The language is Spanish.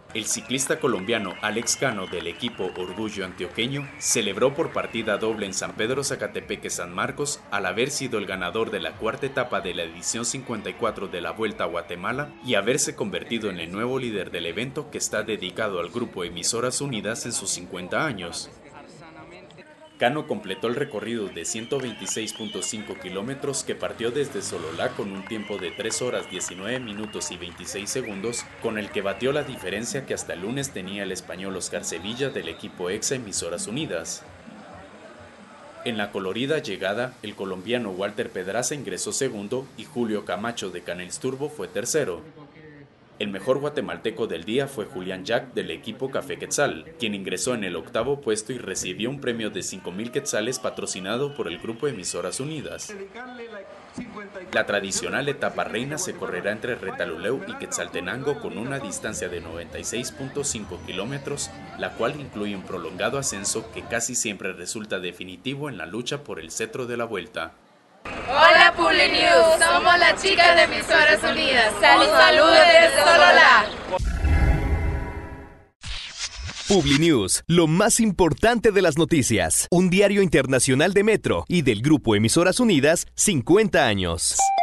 El ciclista colombiano Alex Cano del equipo Orgullo Antioqueño celebró por partida doble en San Pedro Zacatepeque San Marcos al haber sido el ganador de la cuarta etapa de la edición 54 de la Vuelta a Guatemala y haberse convertido en el nuevo líder del evento que está dedicado al grupo Emisoras Unidas en sus 50 años. Cano completó el recorrido de 126.5 kilómetros que partió desde Sololá con un tiempo de 3 horas 19 minutos y 26 segundos, con el que batió la diferencia que hasta el lunes tenía el español Oscar Sevilla del equipo Exa Emisoras Unidas. En la colorida llegada, el colombiano Walter Pedraza ingresó segundo y Julio Camacho de Canels Turbo fue tercero. El mejor guatemalteco del día fue Julián Jack del equipo Café Quetzal, quien ingresó en el octavo puesto y recibió un premio de 5,000 quetzales patrocinado por el grupo Emisoras Unidas. La tradicional etapa reina se correrá entre Retaluleu y Quetzaltenango con una distancia de 96.5 kilómetros, la cual incluye un prolongado ascenso que casi siempre resulta definitivo en la lucha por el cetro de la vuelta. Hola PubliNews, somos las chicas de Emisoras Unidas. Saludos desde Sololá. PubliNews, lo más importante de las noticias. Un diario internacional de Metro y del grupo Emisoras Unidas, 50 años.